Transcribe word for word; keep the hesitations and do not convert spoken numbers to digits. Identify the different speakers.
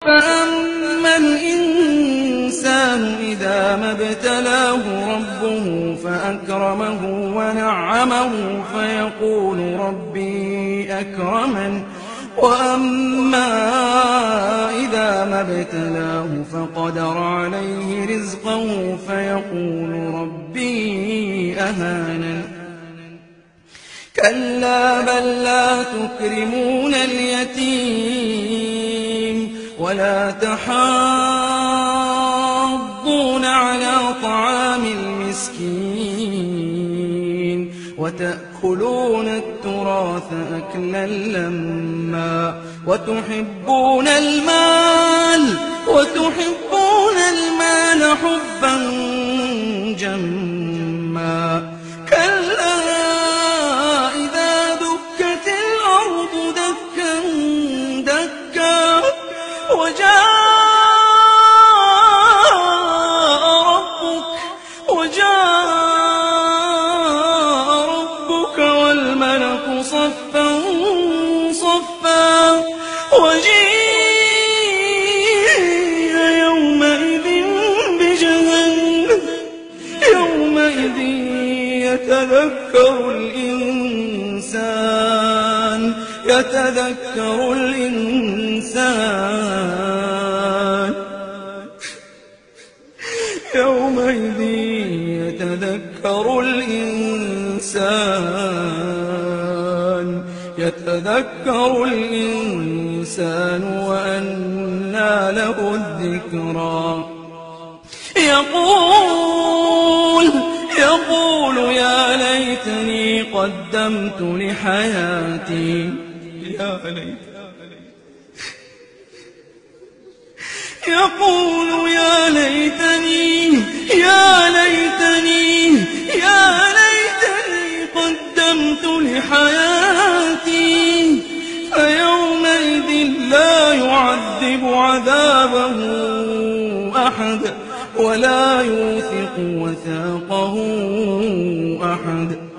Speaker 1: فأما الإنسان إذا ما ابتلاه ربه فأكرمه ونعمه فيقول ربي أكرمن وأما إذا ما ابتلاه فقدر عليه رزقه فيقول ربي أهانن كلا بل لا تكرمون اليتيم ولا تحاضون على طعام المسكين وتأكلون التراث أكلا لما وتحبون المال وتحبون المال حبا جما كلا إذا دكت الأرض دكا دكا وجاء ربك وجاء ربك والملك صفا صفا وجيء يومئذ بجهنم يومئذ يتذكر الإنسان يتذكر الإنسان يومئذ يتذكر الإنسان يتذكر الإنسان وأنى له الذكرى يقول يقول يا ليتني قدمت لحياتي يا ليت يقول يا ليتني يا ليتني يا ليتني قدمت لحياتي فيومئذ لا يعذب عذابه أحد ولا يوثق وثاقه أحد